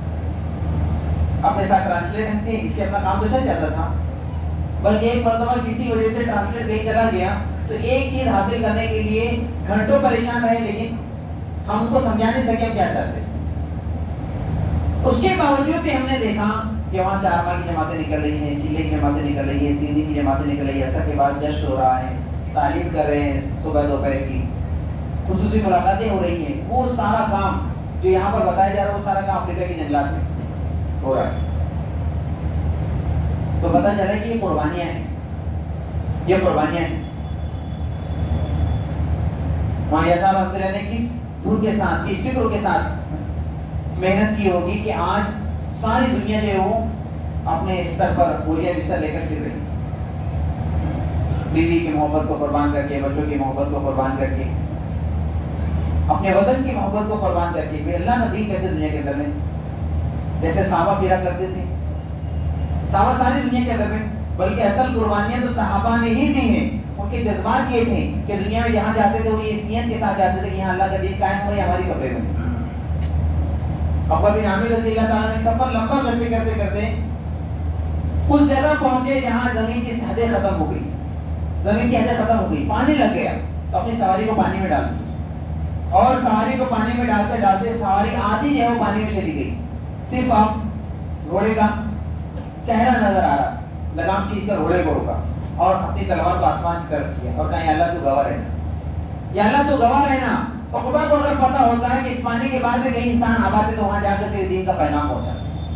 اپنے ساتھ ٹرانسلیٹ تھے اس لیے اپنا کام تو چل جاتا تھا، بلکہ ایک مرتبہ کسی وجہ سے ٹرانسلیٹ کہیں چلا گیا تو ایک چیز حاصل کرنے کے لیے گھنٹوں پریشان رہے، لیکن ہم ان کو سمجھا نہیں سکے ہم کیا چاہتے. اس کے باوجود بھی ہم نے دیکھا کہ وہاں چار ماہ کی جماعتیں نکل رہی ہیں، چلے کی جماعتیں نکل رہی ہیں، تین دن کی جماعتیں نکل رہی ہیں، عصر کے بعد جشن ہو رہا ہے، تعلیم کر رہے ہیں صبح دوپہر کی، خصوصی ملاقاتیں ہو رہی ہیں. وہ سارا کام جو یہاں پر بتایا جا رہا ہے وہ سارا کام افریقہ کے جنگلات میں ہو رہا ہے. تو پتہ چلا کہ یہ قربانیاں ہیں، یہ قربانیاں ہیں. مولانا صاحب رحمۃ اللہ نے کس دھن کے ساتھ، کس فکر کے ساتھ محنت کی ہوگی کہ آج ساری دنیا جو ہے وہ اپنے سر پر بوریا بستر لے کر پھر رہی. بیوی کی محبت کو قربان کر کے، بچوں کی محبت کو قربان کر کے، اپنے وطن کی محبت کو قربان کر کے. اللہ کا دین کیسے دنیا کے اندر میں، جیسے صحابہ پھرا کرتے تھے، صحابہ ساری دنیا کے اندر میں، بلکہ اصل قربانیاں تو صحابہ نے ہی دی ہیں. ان کے جذبات یہ تھے کہ دنیا میں جہاں جاتے تھے وہ اس نیت کے ساتھ جاتے تھے کہ یہاں اللہ کا دین قائم ہو یا ہماری قبریں بنے. عقبہ بن عامر رضی اللہ تعالیٰ نے سفر لمبا کرتے کرتے کرتے اس جگہ پہنچے جہاں زمین کی حدیں ختم ہو گئی، زمین کی حدیں ختم ہو گئی، پانی لگ گیا تو اپنی سواری کو پانی میں ڈال دی، اور سواری کو پانی میں ڈالتے ڈالتے سواری آدھی جو ہے وہ پانی میں چلی گئی. صرف اب گھوڑے کا چہرہ نظر آ رہا، لگام کھینچ کر گھوڑے کو روکا اور اپنی تلوار کو آسمان کی طرف کیا اور کہا یا اللہ تو گواہ رہنا، یا اللہ تو گواہ رہنا. عقبہ کو اگر پتا ہوتا ہے کہ اس پانی کے بعد میں کہیں انسان آباد ہے تو وہاں جا کر دین کا پیغام پہنچا.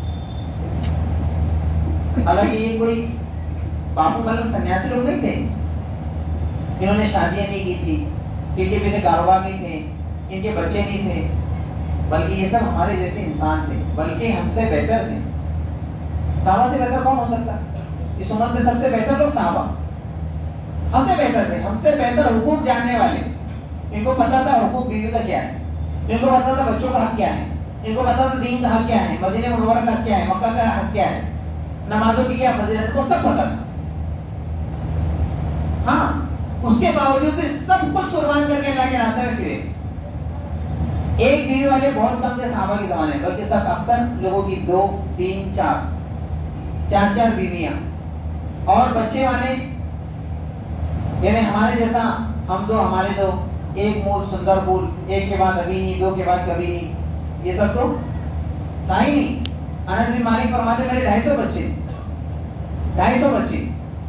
حالانکہ یہ کوئی باپو مطلب سنیاسی لوگ نہیں تھے، انہوں نے شادیاں نہیں کی تھی، ان کے پیچھے کاروبار نہیں تھے، ان کے بچے نہیں تھے، بلکہ یہ سب ہمارے جیسے انسان تھے، بلکہ ہم سے بہتر تھے. صحابہ سے بہتر کون ہو سکتا؟ اس امت میں سب سے بہتر لوگ صحابہ ہم سے بہتر تھے، ہم سے بہتر حقوق جاننے والے. ان کو پتا تھا حقوق بیوی کا کیا ہے، ان کو پتا تھا بچوں کا حق کیا ہے، ان کو پتا تھا دین کا حق کیا ہے، مدینہ منورہ کا حق کیا ہے، مکہ کا حق کیا ہے، نمازوں کی کیا فضیلت، وہ سب پتا تھا. ہاں اس کے باوجود بھی سب کچھ قربان کر کے اللہ کے راستے میں پھرے. ایک بیوی والے بہت کم تھے صحابہ کے زمانے میں، بلکہ سب اکثر لوگوں کی دو تین چار چار چار بیویاں اور بچے والے، یعنی ہمارے جیسا ہم دو ہمارے دو، ایک مول سندر پور، ایک کے بعد ابھی نہیں، دو کے بعد کبھی نہیں، یہ سب تو تھا ہی نہیں. انس بن مالک فرماتے میرے ڈھائی سو بچے ڈھائی سو بچے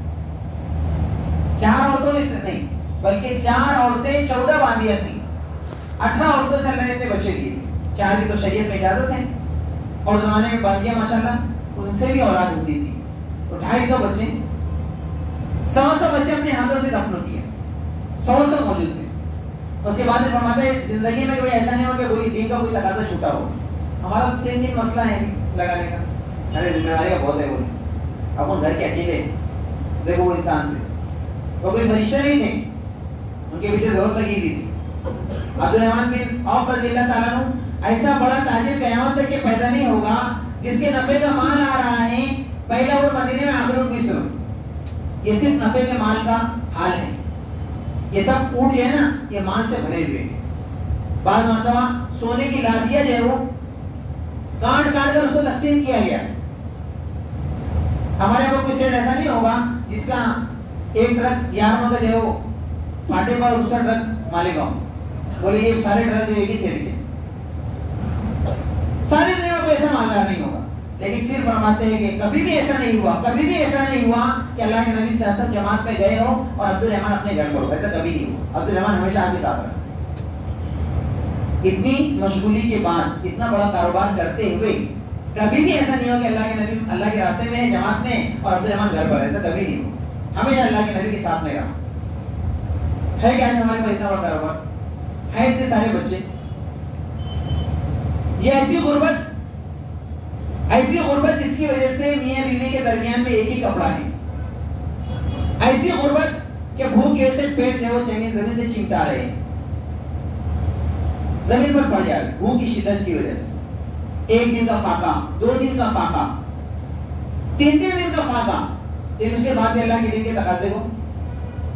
چار عورتوں نے نہیں بلکہ چار عورتیں چودہ باندیاں تھیں، اٹھارہ عورتوں سے اللہ نے بچے دیے تھے. چار کی تو شریعت میں اجازت ہے اور زمانے میں باندیاں ماشاءاللہ ان سے بھی اولاد ہوتی تھی. تو ڈھائی سو بچے، سو سو بچے اپنے ہاتھوں سے دفن کیے، سو سو موجود تھے. اس کے بعد فرماتا ہے زندگی میں کوئی ایسا نہیں ہو کہ کوئی دین کا کوئی تقاضا چھوٹا ہو. ہمارا تین دن مسئلہ ہے لگانے کا، ارے ذمہ داریاں بہت ہے، بولے اب ان گھر کے اکیلے دیکھو وہ انسان تھے، وہ کوئی فرشتہ نہیں تھے، ان کے پیچھے ضرورت لگی ہوئی تھی. عبد الرحمن بن عوف رضی اللہ تعالیٰ عنہ ایسا بڑا تاجر قیامت تک کے پیدا نہیں ہوگا جس کے نفع کا مال آ رہا ہے پہلا اور مدینے میں آخر مصر. یہ صرف نفع کے مال کا حال ہے، یہ سب اونٹ جو ہے نا یہ مال سے بھرے ہوئے ہیں. بعض مرتبہ سونے کی لادیاں جو ہے وہ کاٹ کاٹ کر اس کو تقسیم کیا گیا. ہمارے یہاں کوئی سیٹ ایسا نہیں ہوگا جس کا ایک ٹرک یار کا جو ہے وہ پاٹے پر اور دوسرا ٹرک مالیگاؤں، بولے یہ سارے ٹرک جو ایک ہی سیٹ کے، ساری دنیا میں کوئی ایسا مالدار نہیں ہوگا. لیکن پھر فرماتے ہیں کہ کبھی بھی ایسا نہیں ہوا، کبھی بھی ایسا نہیں ہوا کہ اللہ کے نبی صلی اللہ علیہ وسلم جماعت میں گئے ہو اور عبد الرحمن اپنے گھر پر ہو، ایسا کبھی نہیں ہوا. عبد الرحمن ہمیشہ آپ کے ساتھ رہا. اتنی مشغولی کے بعد اتنا بڑا کاروبار کرتے ہوئے کبھی بھی ایسا نہیں ہو کہ اللہ کے نبی اللہ کے راستے میں جماعت میں اور عبد الرحمن گھر پر، ایسا کبھی نہیں ہوا. ہمیشہ اللہ کے نبی کے ساتھ میں رہا. ہے کیا ہمارے پاس اتنا بڑا کاروبار ہے، اتنے سارے بچے. یہ ایسی غربت ایسی غربت جس کی وجہ سے میاں بیوی کے درمیان میں ایک ہی کپڑا ہے، ایسی غربت کہ بھوک کی وجہ سے پیٹ جو ہے وہ چنگی زمین سے چمٹا رہے ہیں، زمین پر پڑ جا رہے بھوک کی شدت کی وجہ سے. ایک دن کا فاقہ، دو دن کا فاقہ، تین تین دن کا فاقہ، لیکن اس کے بعد بھی اللہ کے دین کے تقاضے کو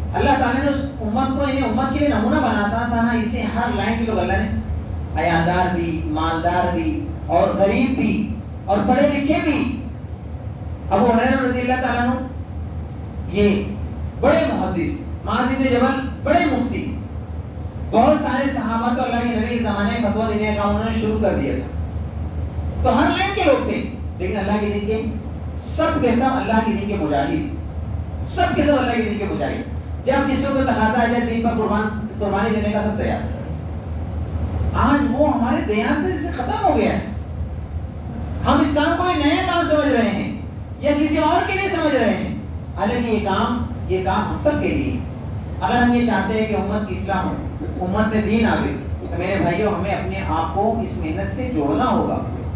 اللہ تعالیٰ نے اس امت کو انہیں امت کے لیے نمونہ بناتا تھا نا، اس لیے ہر لائن کے لوگ اللہ نے عیادار بھی، مالدار بھی، اور غریب بھی، اور پڑھے لکھے بھی. ابو ہریرہ رضی اللہ تعالیٰ عنہ یہ بڑے محدث، معاذ بن جبل بڑے مفتی، بہت سارے صحابہ تو اللہ کے نبی کے زمانے میں فتویٰ دینے کا انہوں نے شروع کر دیا تھا. تو ہر لائن کے لوگ تھے، لیکن اللہ کے دین کے سب کے سب اللہ کے دین کے مجاہد، سب کے سب اللہ کے دین کے مجاہد. جب کسی کو تقاضا آ جائے دین پر قربان قربانی دینے کا سب تیار. آج وہ ہمارے دیہات سے سے ختم ہو گیا ہے. ہم اسلام کو ایک نیا کام سمجھ رہے ہیں یا کسی اور کے لیے سمجھ رہے ہیں، حالانکہ یہ کام یہ کام ہم سب کے لیے. اگر ہم یہ چاہتے ہیں کہ امت کی اصلاح ہو، امت میں دین آوے، تو میرے بھائیوں ہمیں اپنے آپ کو اس محنت سے جوڑنا ہوگا.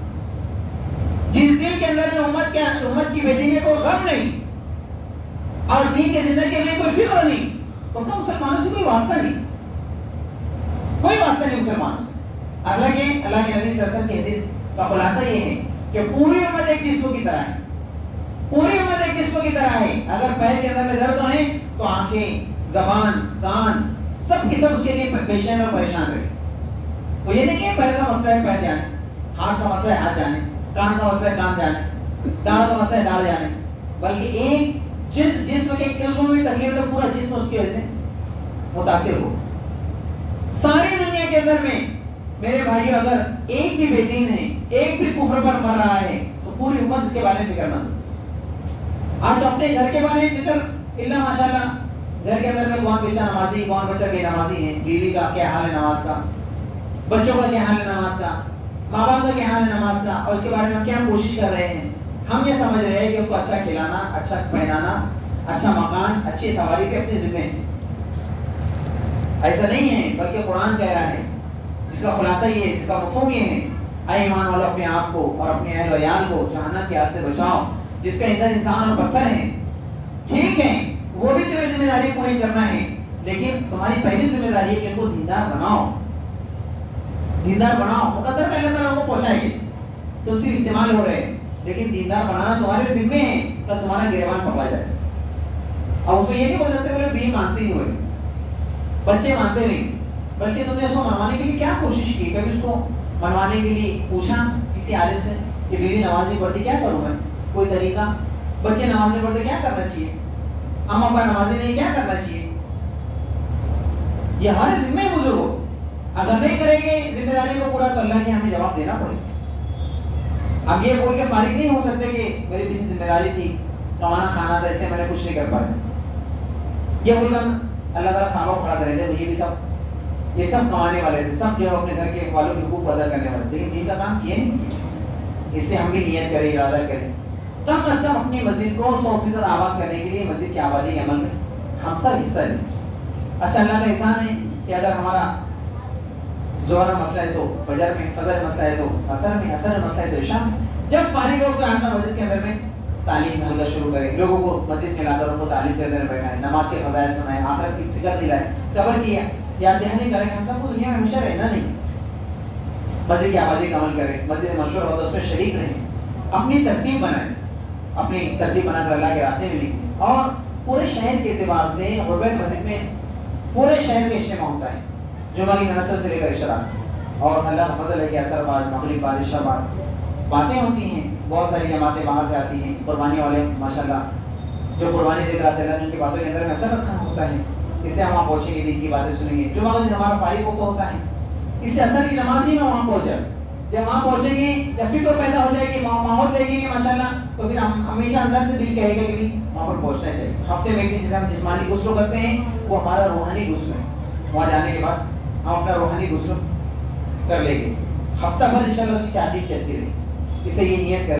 جس دل کے اندر میں امت کیا امت کی بیٹی میں کوئی غم نہیں اور دین کے زندگی میں کوئی فکر نہیں، اس کا مسلمانوں سے کوئی واسطہ نہیں، کوئی واسطہ نہیں مسلمانوں سے. اللہ کے اللہ کے نبی صلی اللہ علیہ وسلم کی حدیث کا خلاصہ یہ ہے کہ پوری امت ایک جسم کی طرح ہے، پوری امت ایک جسم کی طرح ہے. اگر پیر کے اندر میں درد ہے تو آنکھیں، زبان، کان سب کی سب اس کے لیے بے چین اور پریشان رہے. وہ یہ نہیں کہ پیر کا مسئلہ ہے پیر جانے، ہاتھ کا مسئلہ ہے ہاتھ جانے، کان کا مسئلہ ہے کان جانے، داڑھ کا مسئلہ ہے داڑھ جانے، بلکہ ایک جس جسم کے قسم میں تکلیف تو پورا جسم اس کی وجہ سے متاثر ہو. ساری دنیا کے اندر میں میرے بھائیو اگر ایک بھی بے دین ہے، ایک بھی کفر پر مر رہا ہے تو پوری امت اس کے بارے میں فکر مند. آج اپنے گھر کے بارے میں فکر اللہ ماشاءاللہ، گھر کے اندر میں کون بچہ نمازی، کون بچہ بے نمازی ہے، بیوی کا کیا حال ہے نماز کا، بچوں کا کیا حال ہے نماز کا، ماں باپ کا کیا حال ہے نماز کا، اور اس کے بارے میں ہم کیا کوشش کر رہے ہیں. ہم یہ سمجھ رہے ہیں کہ ان کو اچھا کھلانا، اچھا پہنانا، اچھا مکان، اچھی سواری پہ اپنے ذمہ ہے. ایسا نہیں ہے، بلکہ قرآن کہہ رہا ہے، جس کا خلاصہ یہ ہے، جس کا مفہوم یہ ہے، اے ایمان والو اپنے آپ کو اور اپنے اہل و عیال کو جہنم کی آگ سے بچاؤ جس کا ایندھن انسان اور پتھر ہے. ٹھیک ہے وہ بھی تمہیں ذمہ داری پوری کرنا ہے، لیکن تمہاری پہلی ذمہ داری ہے کہ ان کو دیندار بناؤ، دیندار بناؤ. مقدر کا اللہ تعالیٰ کو پہنچائے گے، تم صرف استعمال ہو رہے، لیکن دیندار بنانا تمہارے ذمے ہے کہ تمہارا گریبان پکڑا جائے. اب اس کو یہ نہیں بول سکتے بولے بیوی مانتی نہیں ہوئی، بچے مانتے نہیں، بلکہ تم نے اس کو منوانے کے لیے کیا کوشش کی؟ کبھی اس کو منوانے کے لیے پوچھا کسی عالم سے کہ بیوی نماز نہیں پڑھتی کیا کروں میں؟ کوئی طریقہ؟ بچے نماز نہیں پڑھتے کیا کرنا چاہیے؟ اما ابا نمازی نہیں کیا کرنا چاہیے؟ یہ ہمارے ذمہ ہے بزرگوں. اگر نہیں کریں گے ذمہ داری کو پورا تو اللہ کے ہمیں جواب دینا پڑے گا. اب یہ بول کے فارغ نہیں ہو سکتے کہ میری پیچھے ذمہ داری تھی، کمانا کھانا تھا، اس سے میں نے کچھ نہیں کر پایا. یہ بول کر اللہ تعالیٰ صحابہ کو کھڑا کرے تھے، یہ بھی سب یہ سب کمانے والے تھے، سب جو ہے اپنے گھر کے والوں کی حقوق ادا کرنے والے تھے، لیکن دین کا کام یہ نہیں کیا. اس سے ہم بھی نیت کریں، ارادہ کریں، کم از کم اپنی مسجد کو سو فیصد آباد کرنے کے لیے مسجد کی آبادی کے عمل میں ہم سب حصہ لیں. اچھا اللہ کا احسان ہے کہ اگر ہمارا ظہر مسئلہ ہے تو فجر میں، فجر مسئلہ ہے تو عصر میں، عصر مسئلہ ہے تو عشاء میں، جب فارغ ہو تو آنا مسجد کے اندر میں تعلیم حلقہ شروع کریں، لوگوں کو مسجد میں لا کر ان کو تعلیم کے اندر بیٹھائیں، نماز کے فضائل سنائیں، آخرت کی فکر دلائیں، قبر کی یاد دہانی کریں کہ ہم سب کو دنیا میں ہمیشہ رہنا نہیں. مسجد کی آبادی کا عمل کریں، مسجد مشہور ہو تو اس میں شریک رہیں، اپنی ترتیب بنائیں، اپنی ترتیب بنا کر اللہ کے راستے میں لکھیں. اور پورے شہر کے اعتبار سے غربت مسجد میں پورے شہر کے اجتماع ہوتا ہے، جمعہ کی نصر سے لے کر عشاء، اور اللہ کا فضل ہے کہ عصر بعد، مغرب بعد، عشاء بعد باتیں ہوتی ہیں. بہت ساری جماعتیں باہر سے آتی ہیں، قربانی والے ماشاءاللہ جو قربانی دے کر آتے ہیں ان کی باتوں کے اندر میں اثر رکھا ہوتا ہے. اس سے ہم وہاں پہنچیں گے، دین کی باتیں سنیں گے. جمعہ کا دن ہمارا فارغ ہوتا ہوتا ہے، اس سے اثر کی نماز ہی میں وہاں پہنچ جائے. جب وہاں پہنچیں گے، جب فکر پیدا ہو جائے گی، ماحول دیکھیں گے ماشاءاللہ، تو پھر ہم ہمیشہ اندر سے دل کہے گا کہ وہاں پر پہنچنا چاہیے. ہفتے میں ایک دن جسے ہم جسمانی غسل کرتے ہیں وہ ہمارا روحانی غسل ہے. وہاں جانے کے بعد ہم اپنا روحانی غسل کر لیں گے. ہفتہ بھر انشاءاللہ اس کی چارجنگ چلتی رہے. اس سے یہ نیت کر